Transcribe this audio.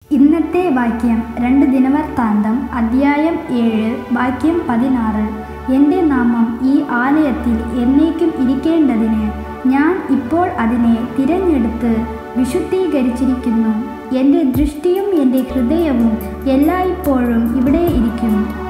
ഇന്നത്തെ വാക്യം 2 ദിനവൃത്താന്തം അധ്യായം 7 വാക്യം 16. എൻ്റെ നാമം ഈ ആലയത്തിൽ എന്നേക്കും ഇരിക്കേണ്ടതിന് ഞാൻ ഇപ്പോൾ അതിനെ തിരഞ്ഞെടുത്ത് വിശുദ്ധീകരിച്ചിരിക്കുന്നു. എൻ്റെ ദൃഷ്ടിയും എൻ്റെ ഹൃദയവും എല്ലായ്പ്പോഴും ഇവിടെ ഇരിക്കും.